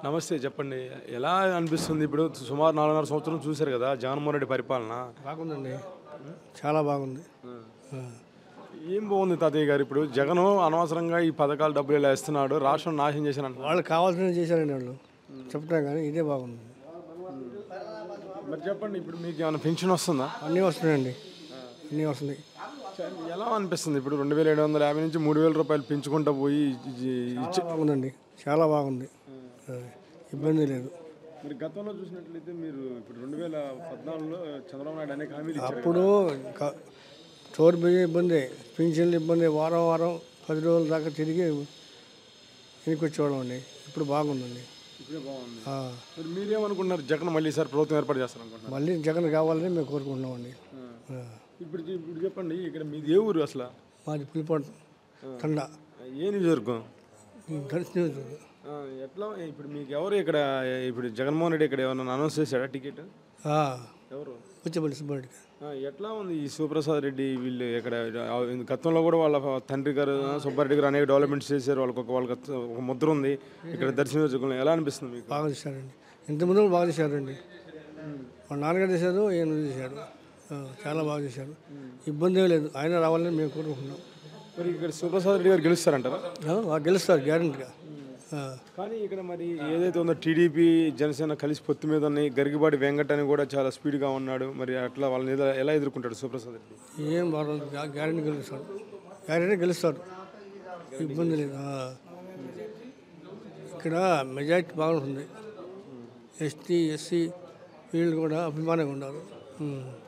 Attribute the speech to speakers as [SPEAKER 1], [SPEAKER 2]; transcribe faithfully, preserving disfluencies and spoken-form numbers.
[SPEAKER 1] నమస్తే చెప్పండి. ఎలా అనిపిస్తుంది ఇప్పుడు సుమారు నాలుగున్నర సంవత్సరం చూశారు కదా జగన్మోహన్ రెడ్డి పరిపాలన?
[SPEAKER 2] బాగుందండి, చాలా బాగుంది. ఆ.
[SPEAKER 1] ఏం బాగుంది తాతయ్య గారు? ఇప్పుడు జగన్ అనవసరంగా ఈ పథకాలు డబ్బులు ఇలా ఇస్తున్నాడు, రాష్ట్రం నాశనం చేశానంట.
[SPEAKER 2] వాళ్ళు కావాల్సినవి చేశారండి, వాళ్ళు చెప్తాం కానీ ఇదే బాగుంది.
[SPEAKER 1] మరి చెప్పండి, ఇప్పుడు మీకు ఏమైనా పెన్షన్ వస్తుందా?
[SPEAKER 2] అన్నీ వస్తున్నాయండి, అన్నీ వస్తున్నాయి.
[SPEAKER 1] ఎలా అనిపిస్తుంది ఇప్పుడు రెండు వేల ఏడు వందల యాభై నుంచి మూడు వేల రూపాయలు పెంచుకుంటూ పోయి
[SPEAKER 2] చాలా బాగుందండి, చాలా బాగుంది, ఇబ్బంది లేదు.
[SPEAKER 1] మరి గతంలో చూసినట్లయితే మీరు ఇప్పుడు రెండు వేల పద్నాలుగులో చంద్రబాబు నాయుడు అనేక హామీలు ఇచ్చారు.
[SPEAKER 2] అప్పుడు చోరు బియ్యం ఇబ్బంది, పింఛన్లు ఇబ్బంది, వారం వారం పది రోజుల దాకా తిరిగి వెనక్కి వచ్చేవాళ్ళం అండి. ఇప్పుడు బాగుందండి,
[SPEAKER 1] ఇప్పుడే బాగుంది. మరి మీరేమనుకుంటున్నారు? జగన్ మళ్ళీ ఈసారి ప్రభుత్వం ఏర్పాటు చేస్తారు అనుకుంటున్నారు?
[SPEAKER 2] మళ్ళీ జగన్ కావాలని మేము కోరుకుంటున్నామండి.
[SPEAKER 1] ఇప్పుడు ఇప్పుడు చెప్పండి, ఇక్కడ మీది ఏ ఊరు అసలు?
[SPEAKER 2] మాది పులిపాటు తండ.
[SPEAKER 1] ఏ నియోజకవర్గం?
[SPEAKER 2] దర్శనం.
[SPEAKER 1] ఎట్లా ఇప్పుడు మీకు ఎవరు ఇక్కడ? ఇప్పుడు జగన్మోహన్ రెడ్డి ఇక్కడ ఏమన్నా అనౌన్స్ చేశాడా టికెట్? ఎవరు?
[SPEAKER 2] కూర్చోబెట్టి సుబ్బారెడ్డి.
[SPEAKER 1] ఎట్లా ఉంది ఈ శివప్రసాద్ రెడ్డి వీళ్ళు ఇక్కడ? గతంలో కూడా వాళ్ళ తండ్రి గారు సుబ్బారెడ్డి గారు అనేక డెవలప్మెంట్స్ చేశారు. వాళ్ళకి ఒక వాళ్ళకి ఒక ముద్ర ఉంది ఇక్కడ దర్శన నియోజకవర్గంలో. ఎలా అనిపిస్తుంది మీకు?
[SPEAKER 2] బాగా చేశారండి, ఇంతకుముందు బాగా చేశారండి. వాళ్ళ నాన్నగారు చేశారు, ఈయన చేశారు, చాలా బాగా చేశారు. ఇబ్బంది ఏం లేదు, ఆయన రావాలని మేము కోరుకుంటున్నాం.
[SPEAKER 1] మరి ఇక్కడ శివప్రసాద్ రెడ్డి గారు గెలుస్తారంటారా?
[SPEAKER 2] గెలుస్తారు గ్యారెంటీగా.
[SPEAKER 1] కానీ ఇక్కడ మరి ఏదైతే ఉందో టీడీపీ జనసేన కలిసి పొత్తు మీద ఉన్నాయి. గరిగిబాటి వెంకట్ అని కూడా చాలా స్పీడ్గా ఉన్నాడు. మరి అట్లా వాళ్ళని ఎలా ఎదుర్కొంటాడు శివప్రసాద్ రెడ్డి?
[SPEAKER 2] ఏం బాగా గ్యారెంటీ గెలుస్తాడు, గ్యారెంటీ గెలుస్తాడు, ఇబ్బంది లేదు. ఇక్కడ మెజారిటీ బాగుంటుంది. ఎస్టీ ఎస్సీ వీళ్ళు కూడా అభిమానంగా ఉన్నారు.